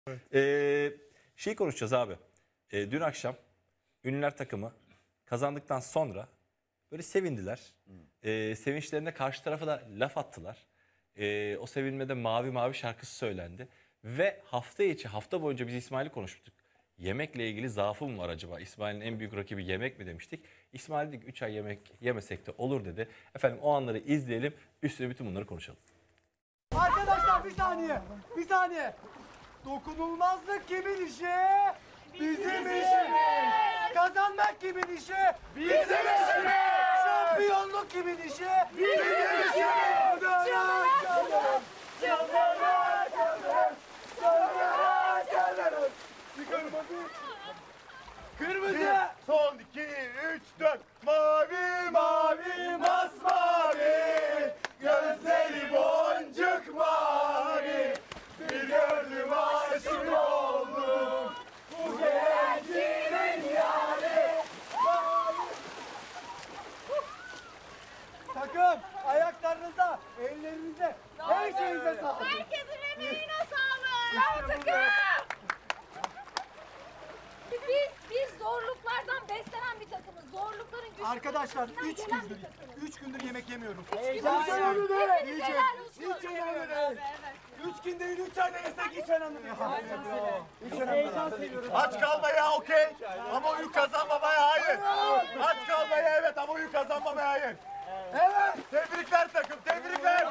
Şey konuşacağız abi. Dün akşam ünlüler takımı kazandıktan sonra böyle sevindiler. Sevinçlerinde karşı tarafa da laf attılar. O sevinmede Mavi Mavi şarkısı söylendi. Ve hafta boyunca biz İsmail'i konuşmuştuk. Yemekle ilgili zaafım var acaba? İsmail'in en büyük rakibi yemek mi demiştik? İsmail dedi ki 3 ay yemek yemesek de olur dedi. Efendim o anları izleyelim. Üstüne bütün bunları konuşalım. Arkadaşlar bir saniye. Dokunulmazlık kimin işi? Bizim işimiz. Kazanmak kimin işi? Bizim işimiz. Şampiyonluk kimin işi? Bizim işimiz. Kırmızı. Son 2, 3, 4. Mavi mavi masmavi. Gözleri boncuk mavi. Bir gördüm aşık oldum. Bu gelencinin yani. Takım ayaklarınıza, ellerinize, her şeyinize sağlık. Herkesin emeğine sağlık. Bravo takım. Biz zorluklardan beslenen bir takımız. Zorlukların gücü. Arkadaşlar 3 gündür yemek yemiyorum. Hepiniz helal olsun. olsun. Hiç önemli değil. 3 gün değil 3 ayda yesek hiç önemli değil. Hiç önemli değil. Aç kalmaya okey. Ama oyun kazanmamaya hayır. Aç kalmaya evet ama oyun kazanmamaya hayır. Evet. Tebrikler takım, tebrikler.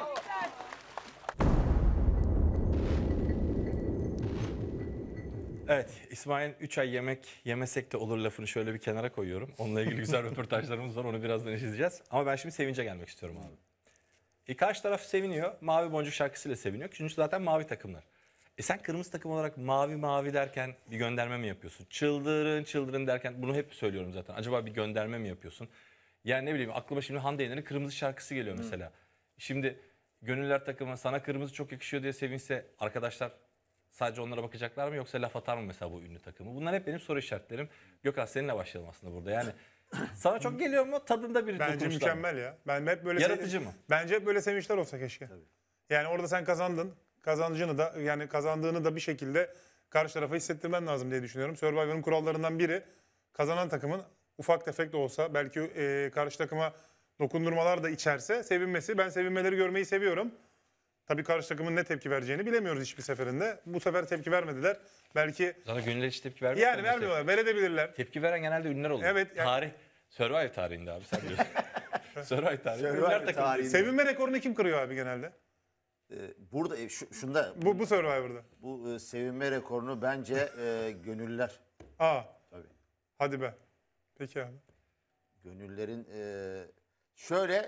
Evet, İsmail'in 3 ay yemek yemesek de olur lafını şöyle bir kenara koyuyorum. Onunla ilgili güzel röportajlarımız var, onu birazdan izleyeceğiz. Ama ben şimdi sevince gelmek istiyorum abi. Karşı taraf seviniyor, Mavi Boncuk şarkısıyla seviniyor. Çünkü zaten mavi takımlar. Sen kırmızı takım olarak mavi mavi derken bir gönderme mi yapıyorsun? Çıldırın çıldırın derken bunu hep söylüyorum zaten. Acaba bir gönderme mi yapıyorsun? Yani ne bileyim aklıma şimdi Hande Yener'in kırmızı şarkısı geliyor mesela. Şimdi gönüller takımı sana kırmızı çok yakışıyor diye sevinse arkadaşlar sadece onlara bakacaklar mı yoksa laf atar mı mesela bu ünlü takımı? Bunlar hep benim soru işaretlerim. Gökhan seninle başlayalım aslında burada. Yani sana çok geliyor mu? Tadında bir Bence dokunuşlar mükemmel ya. Ben hep böyle Yaratıcı mı? Bence hep böyle sevinçler olsa keşke. Tabii. Yani orada sen kazandın. Kazancını da yani kazandığını da bir şekilde karşı tarafa hissettirmen lazım diye düşünüyorum. Survivor'ın kurallarından biri kazanan takımın ufak tefek de olsa belki karşı takıma dokundurmalar da içerse sevinmesi. Ben sevinmeleri görmeyi seviyorum. Tabii karşı takımın ne tepki vereceğini bilemiyoruz hiçbir seferinde. Bu sefer tepki vermediler. Belki Sana gönüller hiç tepki vermiyor. yani vermiyorlar. Verebilirler. Tepki veren genelde ünlüler oluyor. Evet, yani- Tarih. Survivor tarihinde abi sen biliyorsun. Survivor tarihinde. Survivor Ünlüler takımı. tarihinde. Sevinme rekorunu kim kırıyor abi genelde? Burada şunda Bu Survivor'da. bu sevinme rekorunu bence gönüllüler. Tabii. Hadi be. Peki abi. Gönüllülerin şöyle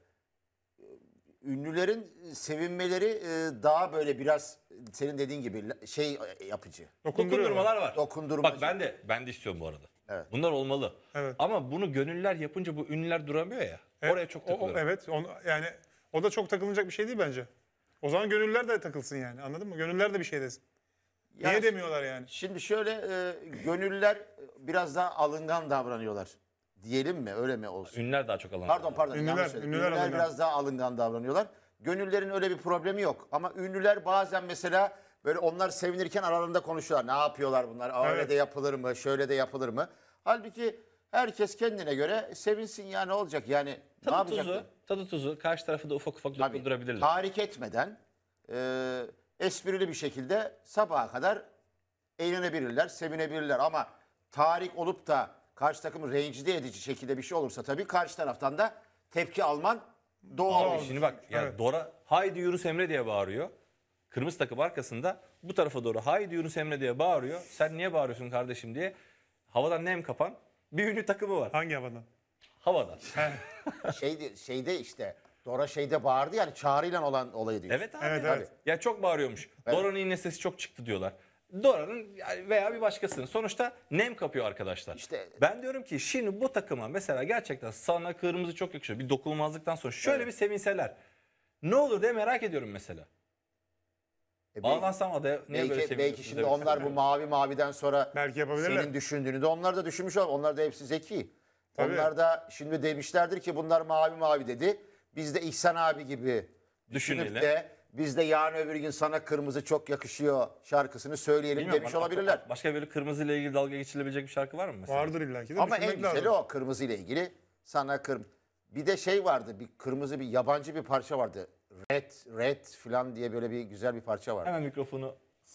ünlülerin sevinmeleri daha böyle biraz senin dediğin gibi şey yapıcı. Dokundurmalar var. Dokundurmacı. Bak ben de istiyorum bu arada. Evet. Bunlar olmalı. Evet. Ama bunu gönüller yapınca bu ünlüler duramıyor ya. Oraya çok takılıyorum. Evet. Yani o da çok takılınacak bir şey değil bence. O zaman gönüller de takılsın yani. Anladın mı? Gönüller de bir şey desin. Niye Yani demiyorlar yani? Şimdi şöyle gönüllüler biraz daha alıngan davranıyorlar. Diyelim mi? Öyle mi olsun? Ünlüler daha çok alan. Pardon. Ünlüler- yanlış söyledim. ünlüler alıngan. Biraz daha alıngan davranıyorlar. Gönüllerin öyle bir problemi yok. Ama ünlüler bazen mesela böyle onlar sevinirken aralarında konuşuyorlar. Ne yapıyorlar bunlar? Öyle Evet. de yapılır mı? Şöyle de yapılır mı? Halbuki herkes kendine göre sevinsin ya ne olacak? Yani ne yapacak? Tadı tuzu karşı tarafı da ufak ufak Tabii, dokundurabilirler. tahrik etmeden esprili bir şekilde sabaha kadar eğlenebilirler, sevinebilirler. Ama tahrik olup da karşı takımı rencide edici şekilde bir şey olursa tabii karşı taraftan da tepki alman doğal. Abi şimdi bak yani Evet. Dora haydi Yunus Emre diye bağırıyor. Kırmızı takım arkasında bu tarafa doğru haydi Yunus Emre diye bağırıyor. Sen niye bağırıyorsun kardeşim diye. Havadan nem kapan bir ünlü takımı var. Hangi havadan? Havadan. Şeyde işte Dora şeyde bağırdı yani çağrıyla olan olayı diyor. Evet abi. Evet, evet. Ya çok bağırıyormuş. Evet. Dora'nın yine sesi çok çıktı diyorlar. Dora'nın veya bir başkasının. Sonuçta nem kapıyor arkadaşlar. İşte- Ben diyorum ki şimdi bu takıma mesela gerçekten sana kırmızı çok yakışıyor. Bir dokunulmazlıktan sonra şöyle bir sevinseler. Ne olur diye merak ediyorum mesela. Bağlansam adaya niye böyle Belki seviniyorsunuz şimdi demek onlar bu istiyorum. maviden sonra Belki yapabilirler. senin düşündüğünü de onlar da düşünmüş olur. Onlar da hepsi zeki. Tabii. Onlar da şimdi demişlerdir ki bunlar mavi dedi. Biz de İhsan abi gibi düşünüp Düşünelim. de biz de yarın öbür gün sana kırmızı çok yakışıyor şarkısını söyleyelim Bilmiyorum, demiş bana- olabilirler. Başka böyle kırmızı ile ilgili dalga geçilebilecek bir şarkı var mı mesela? Vardır illaki de Ama en düşünmek güzeli lazım. o kırmızı ile ilgili. Sana bir de şey vardı, bir kırmızı bir yabancı bir parça vardı. Red falan diye böyle bir güzel bir parça vardı. Hemen mikrofonu...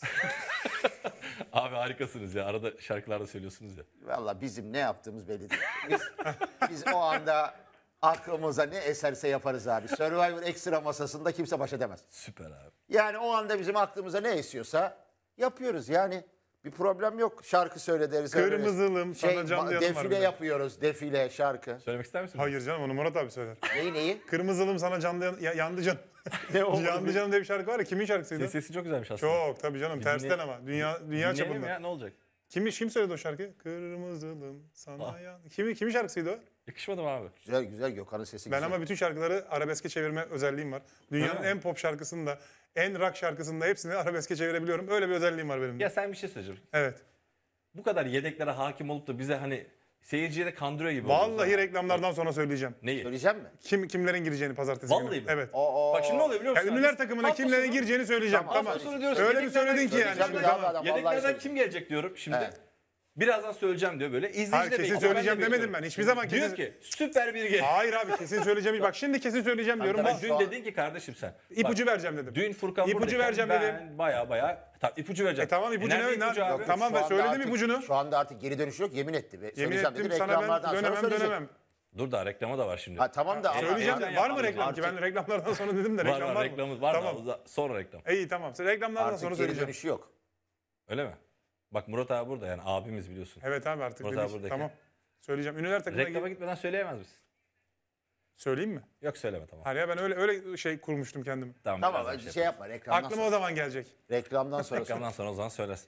Abi harikasınız ya. Arada şarkılarda söylüyorsunuz ya. Valla bizim ne yaptığımız belli değil. Biz o anda aklımıza ne eserse yaparız abi. Survivor Extra masasında kimse baş edemez. Süper abi. Yani o anda bizim aklımıza ne esiyorsa yapıyoruz. Yani bir problem yok. Şarkı söyle deriz. Kırmızılım, sana canlı yanım var bir defile de. yapıyoruz. Defile, şarkı. Söylemek ister misiniz? Hayır canım onu Murat abi söyler. Neyi? Kırmızılım sana canlı yandı canım. Yandı canım diye bir şarkı var ya, kimin şarkısıydı? Sesi çok güzelmiş aslında. Çok tabii canım, tersten ama. Dünya Dinleyelim çapında. ya, ne olacak? Kim söyledi o şarkıyı? Kırmızılım sana Ah. yan. Kimin şarkısıydı o? Yakışmadı mı abi? Güzel güzel, Gökhan'ın sesi Ben güzel. ama bütün şarkıları arabeske çevirme özelliğim var. Dünyanın mi? en pop şarkısında, en rock şarkısında hepsini arabeske çevirebiliyorum. Öyle bir özelliğim var benim de. Ya sen bir şey söyleyeceğim. Evet. Bu kadar yedeklere hakim olup da bize hani seyirciye de kandırıyor gibi oluyoruz Vallahi ha. reklamlardan sonra söyleyeceğim. Neyi? Söyleyeceğim mi? Kimlerin gireceğini pazartesi günü. Vallahi mi? Evet. Bak şimdi ne oluyor biliyor musun? Yani ünlüler takımına Hafta kimlerin sonu- gireceğini söyleyeceğim. Tamam, Tamam. Hafta sonu diyorsun, Öyle bir yedeklerden söyledin ki yani. söyleyeceğim Şimdi, ya, tamam. adam. Vallahi Yedeklerden söyleyeyim. kim gelecek diyorum şimdi. Evet. Birazdan söyleyeceğim diyor böyle. İzleyici Hayır, de kesin bekliyor. söyleyeceğim Ben de demedim bekliyorum. ben. Hiçbir zaman Diyor kesin. ki süper bir gel. Hayır abi, kesin söyleyeceğim. Bak şimdi kesin söyleyeceğim diyorum. Ama Bak, dün dedin ki kardeşim sen. ipucu Bak, vereceğim dedim. Dün Furkan İpucu buradayken vereceğim ben dedim. baya tamam, ipucu vereceğim. Tamam, ipucu Nerede ne? ipucu abi? Tamam, Şu ben anda söyledim artık- ipucunu. Şu anda artık geri dönüş yok. Yemin etti. Yemin Söyleyeceğim ettim dedi. sana, Reklamlardan ben sonra dönemem söyleyecek. dönemem. Dur daha reklama da var şimdi. Ha, tamam da ama Söyleyeceğim. heyecan Var mı yapma reklam abi. ki? Ben reklamlardan sonra dedim de var reklam var var mı? reklamımız var Tamam. da sonra reklam. İyi tamam. Reklamlardan artık sonra geri söyleyeceğim. dönüşü yok. Öyle mi? Bak Murat abi burada yani abimiz biliyorsun. Evet abi artık Murat dedik. abi buradaki. Tamam. Söyleyeceğim. Ünlüler takımına Reklama gitmeden söyleyemez misin? söyleyeyim mi? Yok söyleme tamam. Hayır ya, ben öyle şey kurmuştum kendimi. Tamam, Tamam birazdan şey yapma. Reklamdan Aklıma sonra. o zaman gelecek. Reklamdan sonra. Reklamdan sonra o zaman söylersin.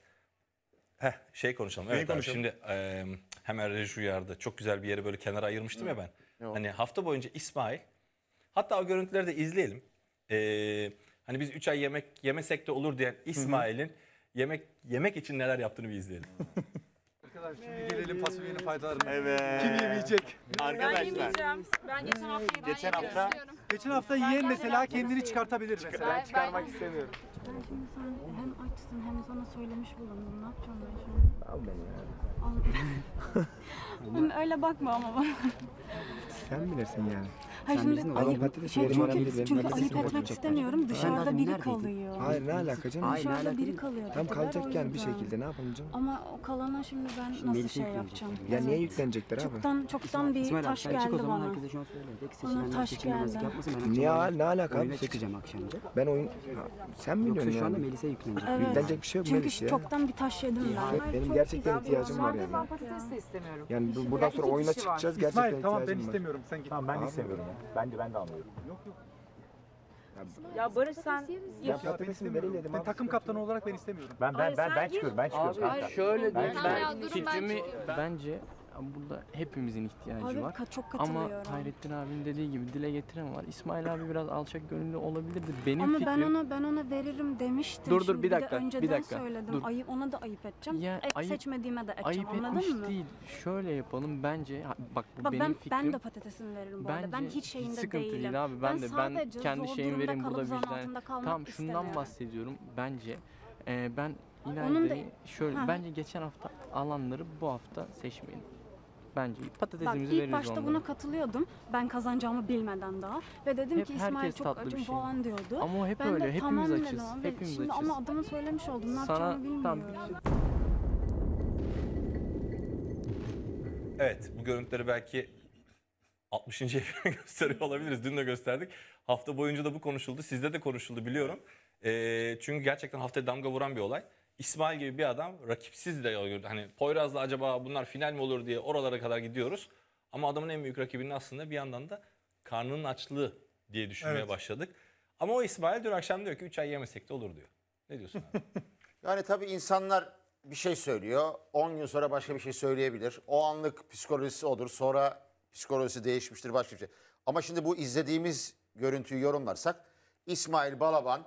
Şey konuşalım. Neyi Evet abi, konuşalım? şimdi hemen reji uyardı. Çok güzel bir yere böyle kenara ayırmıştım ya ben. Hani hafta boyunca İsmail, hatta o görüntüleri de izleyelim. Hani biz 3 ay yemek yemesek de olur diyen İsmail'in yemek için neler yaptığını bir izleyelim. Şimdi gelelim fasulyenin faydalarına. Evet. Kim yemeyecek? Ben Arkadaşlar. yemeyeceğim. Ben geçen haftayı Geçen hafta Geçen hafta yiyen mesela kendini çıkartabilir mesela. Ben çıkarmak istemiyorum. Ben şimdi sen hem açsın hem sana söylemiş bulundum. Ne yapacağım ben şimdi? Al beni ya. Al. Öyle bakma ama bana. Sen bilirsin yani. Hayır şimdi ayıp, patates şey, yerim, önemli çünkü, değil, çünkü benim ayıp patatesim etmek olacak. istemiyorum. Dışarıda biri kalıyor. Hayır ne alaka canım? Dışarıda biri kalıyor. Tam dediler, kalacakken o bir yüzden. şekilde ne yapalım canım? Ama o kalana şimdi ben nasıl şey yapacağım? Ya niye Evet. yüklenecekler abi? Çoktan bir taş geldi bana. Bana taş geldi. Ne alaka abi? çıkacağım akşam da. Ben oyun... Sen mi Yoksa biliyorsun şu anda yani? Melis'e yüklenecek. Evet. Yüklenecek bir şey yok Çünkü Melis ya. çoktan bir taş yedim ben. Benim gerçekten ihtiyacım var yani. Patates de istemiyorum. Yani buradan sonra oyuna çıkacağız, gerçekten İsmail tamam ben ihtiyacım var. istemiyorum. Sen git. Tamam ben de istemiyorum ya. Ben de almıyorum. Ya Barış sen Ya patatesini verin dedim Sen abi. takım kaptanı olarak ben istemiyorum. Ben çıkıyorum. Ben çıkıyorum. Abi şöyle Ben diyeyim, çıkıyorum. ben fikrimi bence burada hepimizin ihtiyacı Abi var. çok Ama katılıyorum. Hayrettin abinin dediği gibi dile getiren var. İsmail abi biraz alçak gönüllü olabilirdi. Benim Ama fikrim... ben ona veririm demiştim. Dur, Şimdi bir de dakika, önceden bir dakika. söyledim. Dur. Ayıp, ona da ayıp edeceğim. Ya, ayıp- Seçmediğime de edeceğim. Ayıp Anladın etmiş mı? değil. Şöyle yapalım bence. Bak bu Bak benim ben fikrim. de patatesini veririm bu arada. Ben Bence hiç şeyinde sıkıntı değilim. değil abi. Ben sadece kendi zor şeyimi durumda vereyim, bu da kalıp zan vicdan. altında kalmak Tamam şundan istemiyorum. bahsediyorum bence. Ben Onun da- İlayda'yı şöyle Ha. bence geçen hafta alanları bu hafta seçmeyin. Bence Bak patatesimizi ilk veririz başta onlara. buna katılıyordum. Ben kazanacağımı bilmeden daha. Ve dedim Hep ki İsmail herkes çok tatlı bir acım şey. falan diyordu. Ama o hep Ben öyle. de Hepimiz tamam açız. dedim abi. Hepimiz Şimdi açız. ama adamın söylemiş oldum. Ne Sana yapacağımı bilmiyorum. tamam. Evet, bu görüntüleri belki 60. efirde gösteriyor olabiliriz. Dün de gösterdik. Hafta boyunca da bu konuşuldu. Sizde de konuşuldu biliyorum. Çünkü gerçekten haftaya damga vuran bir olay. İsmail gibi bir adam rakipsiz de gördü. Hani Poyraz'la acaba bunlar final mi olur diye oralara kadar gidiyoruz. Ama adamın en büyük rakibinin aslında bir yandan da karnının açlığı diye düşünmeye Evet. başladık. Ama o İsmail dün akşam diyor ki 3 ay yemesek de olur diyor. Ne diyorsun abi? Yani tabii insanlar bir şey söylüyor. 10 gün sonra başka bir şey söyleyebilir. O anlık psikolojisi odur. Sonra psikolojisi değişmiştir, başka bir şey. Ama şimdi bu izlediğimiz görüntüyü yorumlarsak İsmail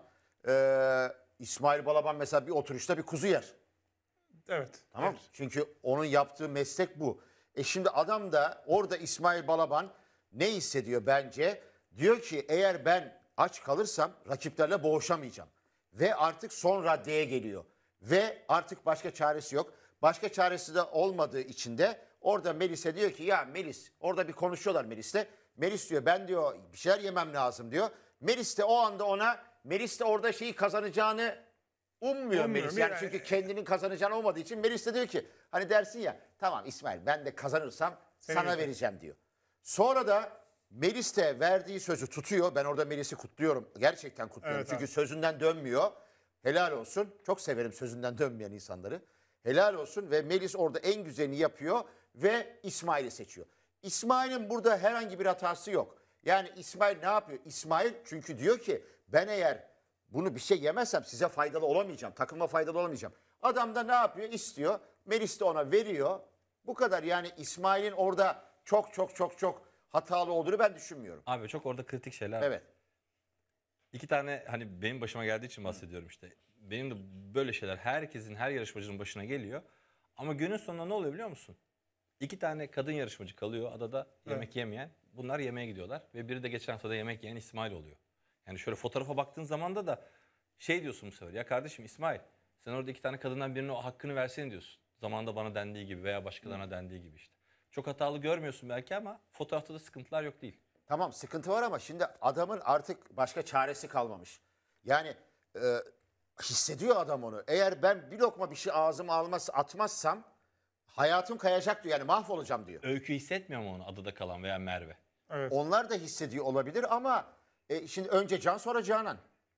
Balaban mesela bir oturuşta bir kuzu yer. Evet. Tamam mı? Çünkü onun yaptığı meslek bu. Şimdi adam da orada İsmail Balaban ne hissediyor bence? Diyor ki eğer ben aç kalırsam rakiplerle boğuşamayacağım. Ve artık son raddeye geliyor. Ve artık başka çaresi yok. Başka çaresi de olmadığı için de orada Melis'e diyor ki ya Melis, orada bir konuşuyorlar Melis'le. Melis diyor ben diyor bir şeyler yemem lazım diyor. Melis de o anda ona, Melis de orada şeyi kazanacağını ummuyor Melis. Yani çünkü kendinin kazanacağını olmadığı için Melis de diyor ki hani dersin ya tamam İsmail ben de kazanırsam sana vereceğim diyor. Sonra da Melis de verdiği sözü tutuyor. Ben orada Melis'i kutluyorum. Gerçekten kutluyorum. Evet, çünkü abi. sözünden dönmüyor. Helal olsun. Çok severim sözünden dönmeyen insanları. Helal olsun ve Melis orada en güzelini yapıyor ve İsmail'i seçiyor. İsmail'in burada herhangi bir hatası yok. Yani İsmail ne yapıyor? İsmail çünkü diyor ki ben eğer bunu bir şey yemezsem size faydalı olamayacağım. Takıma faydalı olamayacağım. Adam da ne yapıyor? İstiyor. Melis de ona veriyor. Bu kadar yani İsmail'in orada çok hatalı olduğunu ben düşünmüyorum. Abi çok orada kritik şeyler var. Evet. İki tane hani benim başıma geldiği için bahsediyorum işte. Benim de böyle şeyler herkesin, her yarışmacının başına geliyor. Ama günün sonunda ne oluyor biliyor musun? İki tane kadın yarışmacı kalıyor adada yemek yemeyen. Bunlar yemeğe gidiyorlar ve biri de geçen haftada yemek yiyen İsmail oluyor. Yani şöyle fotoğrafa baktığın zaman da şey diyorsun bu sefer. Ya kardeşim İsmail sen orada iki tane kadından birine o hakkını versene diyorsun. Zamanında bana dendiği gibi veya başkalarına dendiği gibi işte. Çok hatalı görmüyorsun belki ama fotoğrafta da sıkıntılar yok değil. Tamam sıkıntı var ama şimdi adamın artık başka çaresi kalmamış. Yani hissediyor adam onu. Eğer ben bir lokma bir şey ağzıma atmazsam hayatım kayacak diyor. Yani mahvolacağım diyor. Öykü hissetmiyor mu onu adada kalan veya Merve? Evet. Onlar da hissediyor olabilir ama şimdi önce Can sonra Canan.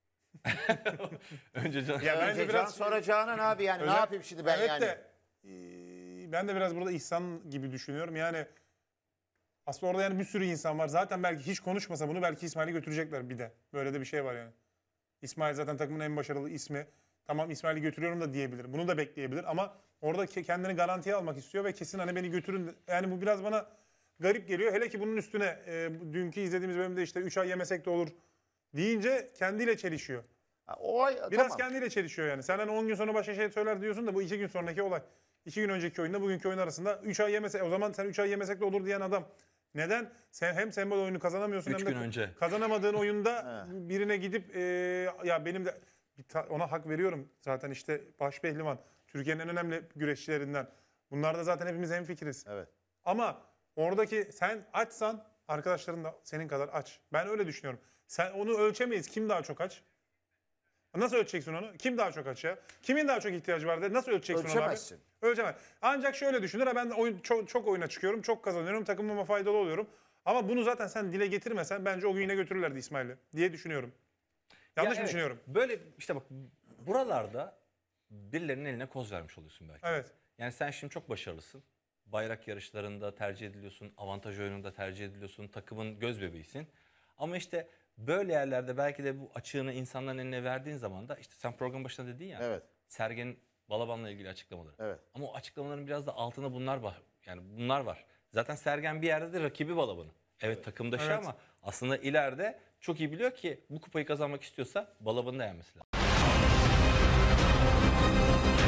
Önce can... Ya bence Önce biraz Can sonra Canan abi yani Öyle- ne yapayım şimdi ben evet yani. de ben de biraz burada İhsan gibi düşünüyorum. Yani aslında orada yani bir sürü insan var. Zaten belki hiç konuşmasa bunu belki İsmail'i götürecekler bir de. Böyle de bir şey var yani. İsmail zaten takımın en başarılı ismi. Tamam İsmail'i götürüyorum da diyebilir. Bunu da bekleyebilir ama orada kendini garantiye almak istiyor ve kesin hani beni götürün. Yani bu biraz bana garip geliyor. Hele ki bunun üstüne dünkü izlediğimiz bölümde işte 3 ay yemesek de olur deyince kendiyle çelişiyor. O ay, Biraz tamam. kendiyle çelişiyor yani. Sen hani 10 gün sonra başka şey söyler diyorsun da bu 2 gün sonraki olay. 2 gün önceki oyunda bugünkü oyun arasında 3 ay yemesek o zaman sen 3 ay yemesek de olur diyen adam. Neden? Sen hem sembol oyunu kazanamıyorsun 3 hem de gün önce. kazanamadığın oyunda birine gidip ya benim de ona hak veriyorum. Zaten işte baş pehlivan Türkiye'nin en önemli güreşçilerinden. Bunlarda zaten hepimiz hemfikiriz. Evet. Ama oradaki sen açsan arkadaşların da senin kadar aç. Ben öyle düşünüyorum. Sen onu ölçemeyiz. Kim daha çok aç? Nasıl ölçeceksin onu? Kim daha çok aç ya? Kimin daha çok ihtiyacı var de nasıl ölçeceksin onu abi? Ölçemezsin. Ölçemez. Ancak şöyle düşünür. Ben de çok oyuna çıkıyorum. Çok kazanıyorum. Takımıma faydalı oluyorum. Ama bunu zaten sen dile getirmesen bence o gün yine götürürlerdi İsmail'i diye düşünüyorum. Yanlış mı evet, düşünüyorum? Böyle işte bak buralarda birilerinin eline koz vermiş oluyorsun belki. Evet. Yani sen şimdi çok başarılısın. Bayrak yarışlarında tercih ediliyorsun. Avantaj oyununda tercih ediliyorsun. Takımın göz bebeğisin. Ama işte böyle yerlerde belki de bu açığını insanların eline verdiğin zaman da işte sen program başında dedin ya. Evet. Sergen'in Balaban'la ilgili açıklamaları. Evet. Ama o açıklamaların biraz da altında bunlar var. Yani bunlar var. Zaten Sergen bir yerde de rakibi Balaban'ın. Evet takımdaşı Evet. ama aslında ileride çok iyi biliyor ki bu kupayı kazanmak istiyorsa Balaban'ı da yenmesi lazım.